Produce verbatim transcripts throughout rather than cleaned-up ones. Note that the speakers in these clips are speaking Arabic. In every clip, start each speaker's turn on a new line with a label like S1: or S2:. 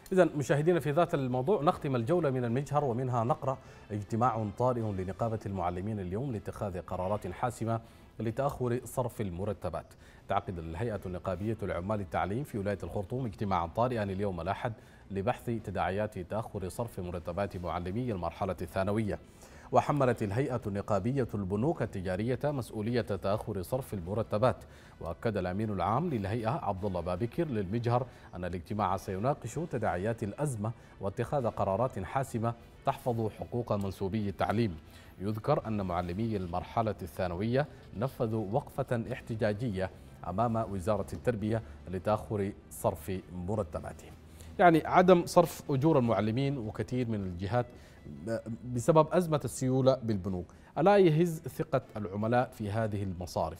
S1: إذا مشاهدينا في ذات الموضوع نختم الجولة من المجهر ومنها نقرأ: اجتماع طارئ لنقابة المعلمين اليوم لاتخاذ قرارات حاسمة لتأخر صرف المرتبات. تعقد الهيئة النقابية لعمال التعليم في ولاية الخرطوم اجتماعا طارئا اليوم الأحد لبحث تداعيات تأخر صرف مرتبات معلمي المرحلة الثانوية. وحملت الهيئة النقابية البنوك التجارية مسؤولية تأخر صرف المرتبات. وأكد الأمين العام للهيئة عبد الله بابكر للمجهر أن الاجتماع سيناقش تداعيات الأزمة واتخاذ قرارات حاسمة تحفظ حقوق منسوبي التعليم. يذكر أن معلمي المرحلة الثانوية نفذوا وقفة احتجاجية أمام وزارة التربية لتأخر صرف مرتباتهم. يعني عدم صرف أجور المعلمين وكثير من الجهات بسبب أزمة السيولة بالبنوك، ألا يهز ثقة العملاء في هذه المصارف؟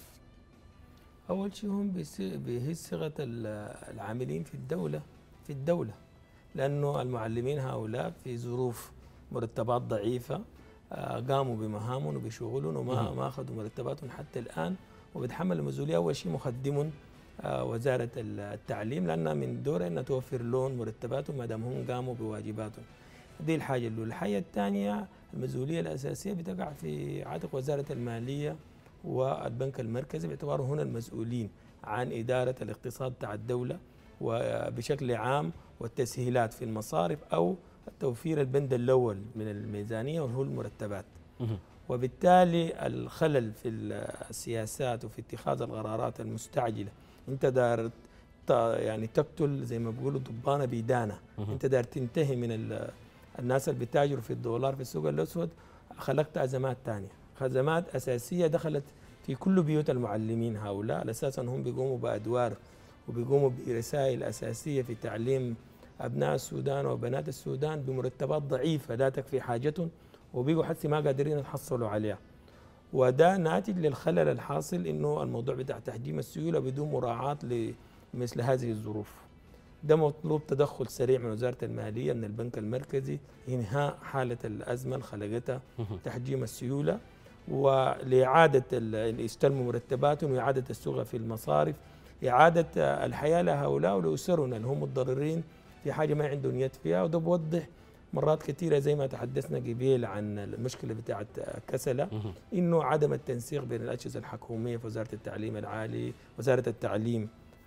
S2: أول شيء هم بيهز ثقة العاملين في الدولة في الدولة لأنه المعلمين هؤلاء في ظروف مرتبات ضعيفة قاموا بمهامهم وبشغلهم وما ما أخذوا مرتباتهم حتى الآن، وبتحمل المسؤولية أول شيء مخدم وزارة التعليم لأنها من دورها أنها توفر لهم مرتباتهم ما دام هم قاموا بواجباتهم. دي الحاجة الأولى. الحاجة الثانية المسؤولية الأساسية بتقع في عاتق وزارة المالية والبنك المركزي باعتباره هنا المسؤولين عن إدارة الاقتصاد تاع الدولة وبشكل عام والتسهيلات في المصارف أو توفير البند الأول من الميزانية وهو المرتبات. وبالتالي الخلل في السياسات وفي اتخاذ القرارات المستعجلة، انت دار يعني تقتل زي ما بيقولوا ضبانة بيدانة، انت دار تنتهي من الناس اللي بتاجروا في الدولار في السوق الأسود، خلقت أزمات ثانية، أزمات أساسية دخلت في كل بيوت المعلمين هؤلاء على أساس أنهم بيقوموا بأدوار وبيقوموا برسائل أساسية في تعليم أبناء السودان وبنات السودان بمرتبات ضعيفة لا تكفي حاجتهم، وبيقوا حتى ما قادرين يتحصلوا عليها. وده ناتج للخلل الحاصل انه الموضوع بتاع تحجيم السيوله بدون مراعاه لمثل هذه الظروف. ده مطلوب تدخل سريع من وزاره الماليه من البنك المركزي انهاء حاله الازمه اللي خلقتها تحجيم السيوله، ولاعاده يستلموا مرتباتهم واعاده الصوغه في المصارف، اعاده الحياه لهؤلاء ولاسرهم اللي هم متضررين في حاجه ما عندهم يد فيها. وده بوضح مرات كثيرة زي ما تحدثنا قبيل عن المشكلة بتاعت كسلة، إنه عدم التنسيق بين الأجهزة الحكومية في وزارة التعليم العالي، وزارة التعليم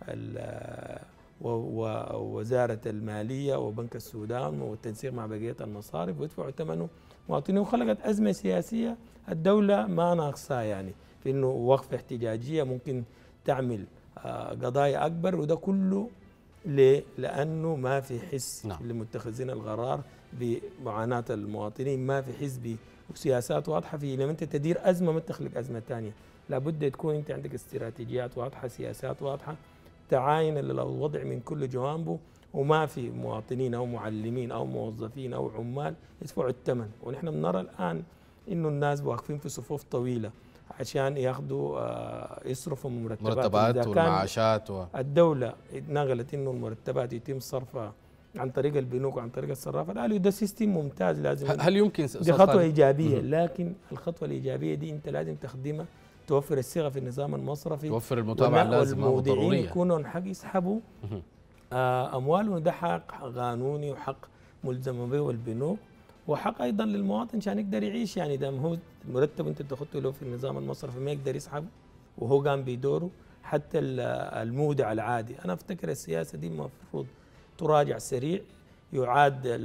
S2: ووزارة المالية وبنك السودان، والتنسيق مع بقية المصارف، ويدفعوا ثمنه مواطنين، وخلقت أزمة سياسية الدولة ما ناقصها يعني في إنه وقفة احتجاجية ممكن تعمل قضايا أكبر. وده كله ليه؟ لأنه ما في حس نعم. لمتخذين القرار بمعاناة المواطنين، ما في حس بسياسات واضحة. في لما أنت تدير أزمة ما تخلق أزمة ثانية، لابد تكون أنت عندك استراتيجيات واضحة، سياسات واضحة، تعاين الوضع من كل جوانبه، وما في مواطنين أو معلمين أو موظفين أو عمال يدفعوا الثمن. ونحن بنرى الآن إنه الناس واقفين في صفوف طويلة عشان ياخذوا يصرفوا مرتبات
S1: مرتبات والمعاشات و...
S2: الدولة نقلت انه المرتبات يتم صرفها عن طريق البنوك وعن طريق الصرافة الآلية، وده سيستم ممتاز. لازم
S1: هل يمكن
S2: دي خطوة إيجابية، لكن الخطوة الإيجابية دي أنت لازم تخدمها، توفر الصيغة في النظام المصرفي،
S1: توفر المتابعة اللازمة والضرورية،
S2: يكونوا حق يسحبوا آه أموالهم، وده حق قانوني وحق ملزم به البنوك، وحق ايضا للمواطن عشان يقدر يعيش. يعني دام هو مرتب انت بتاخذه له في النظام المصرفي ما يقدر يسحبه وهو قام بدوره، حتى المودع العادي. انا افتكر السياسه دي المفروض تراجع سريع، يعاد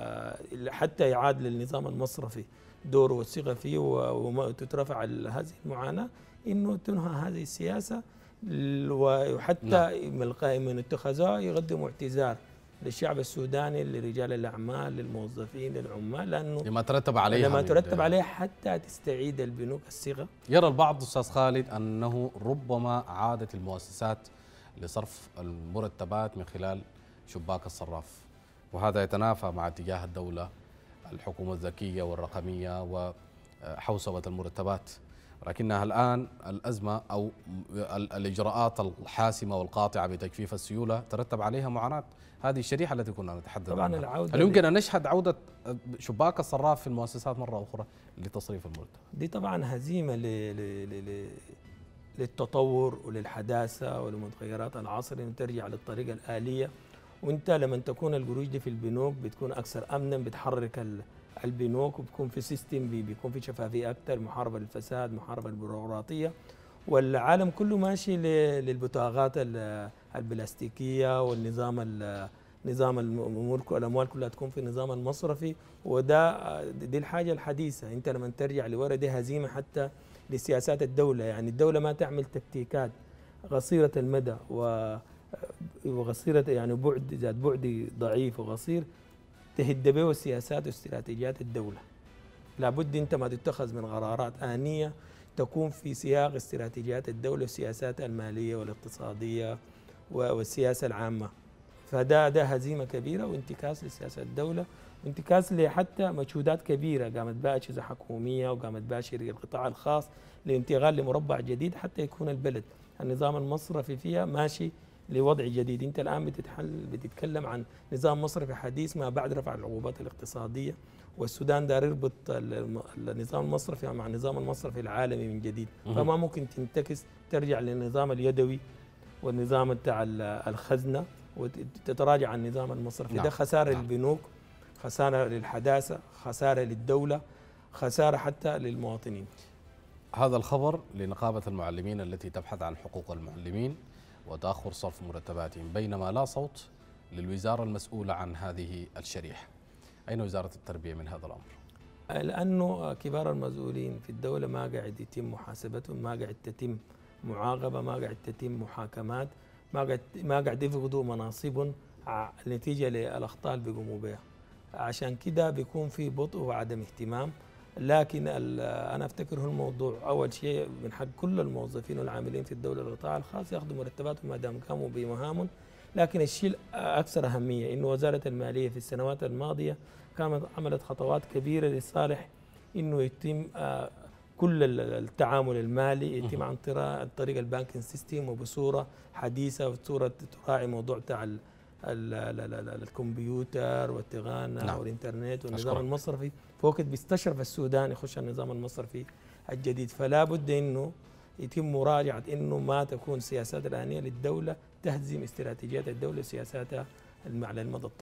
S2: حتى يعاد للنظام المصرفي دوره والصيغه فيه، وتترفع هذه المعاناه، انه تنهى هذه السياسه، وحتى من القائمين من اتخاذها يقدموا اعتذار للشعب السوداني، لرجال الاعمال، للموظفين، للعمال، لانه
S1: لما ترتب عليها
S2: لما ترتب عليها حتى تستعيد البنوك الصيغه.
S1: يرى البعض استاذ خالد انه ربما عادت المؤسسات لصرف المرتبات من خلال شباك الصراف، وهذا يتنافى مع اتجاه الدوله الحكومه الذكيه والرقميه وحوسبه المرتبات، ولكنها الآن الأزمة أو الإجراءات الحاسمة والقاطعة بتجفيف السيولة ترتب عليها معاناة هذه الشريحة التي كنا نتحدث
S2: طبعا
S1: عنها.
S2: العودة
S1: هل يمكن أن نشهد عودة شباك الصراف في المؤسسات مرة أخرى لتصريف المرتب؟
S2: دي طبعا هزيمة ل... ل... ل... للتطور وللحداثة ولمتغيرات العصر، أن ترجع للطريقة الآلية وانت لما تكون القروش دي في البنوك بتكون اكثر امنا، بتحرك البنوك وبتكون في سيستم بيكون في شفافيه اكثر، محاربه للفساد، محاربه للبيروقراطيه. والعالم كله ماشي للبطاقات البلاستيكيه، والنظام نظام الامور الاموال كلها تكون في النظام المصرفي. وده دي الحاجه الحديثه. انت لما ترجع لورا دي هزيمه حتى لسياسات الدوله، يعني الدوله ما تعمل تكتيكات قصيره المدى وقصيره يعني بعد ذات بعد ضعيف وقصير تهد به سياسات واستراتيجيات الدوله. لابد انت ما تتخذ من قرارات آنية تكون في سياق استراتيجيات الدوله والسياسات الماليه والاقتصاديه والسياسه العامه. فده ده هزيمه كبيره وانتكاس لسياسه الدوله، وانتكاس لحتى مجهودات كبيره قامت بها اجهزه حكوميه وقامت بها شركه القطاع الخاص لانتقال لمربع جديد حتى يكون البلد النظام المصرفي فيها ماشي لوضع جديد. انت الان بتتحل بتتكلم عن نظام مصرفي حديث ما بعد رفع العقوبات الاقتصاديه، والسودان دار يربط النظام المصرفي مع النظام المصرفي العالمي من جديد، فما ممكن تنتكس ترجع للنظام اليدوي والنظام بتاع الخزنه وتتراجع عن النظام المصرفي. نعم. ده خساره نعم. للبنوك، خساره للحداثه، خساره للدوله، خساره حتى للمواطنين.
S1: هذا الخبر لنقابه المعلمين التي تبحث عن حقوق المعلمين وتأخر صرف مرتباتهم، بينما لا صوت للوزارة المسؤولة عن هذه الشريحة. أين وزارة التربية من هذا الأمر؟
S2: لأنه كبار المسؤولين في الدولة ما قاعد يتم محاسبتهم، ما قاعد تتم معاقبة، ما قاعد تتم محاكمات، ما قاعد ما قاعد يفقدوا مناصبهم نتيجة للأخطاء اللي بيقوموا بها. عشان كده بيكون في بطء وعدم اهتمام. لكن انا افتكر هو الموضوع اول شيء من حق كل الموظفين والعاملين في الدوله والقطاع الخاص ياخذوا مرتباتهم ما دام قاموا بمهامهم. لكن الشيء الاكثر اهميه انه وزاره الماليه في السنوات الماضيه كانت عملت خطوات كبيره لصالح انه يتم كل التعامل المالي يتم عن طريق البانكينج سيستم وبصوره حديثه وبصوره تراعي موضوع تاع الكمبيوتر والتقنيه نعم. والانترنت والنظام أشكرك. المصرفي. فوقت بيستشرف السودان يخش النظام المصرفي الجديد، فلا بد انه يتم مراجعه انه ما تكون سياسات الآنية للدوله تهزم استراتيجيات الدوله وسياساتها على المدى الطويل.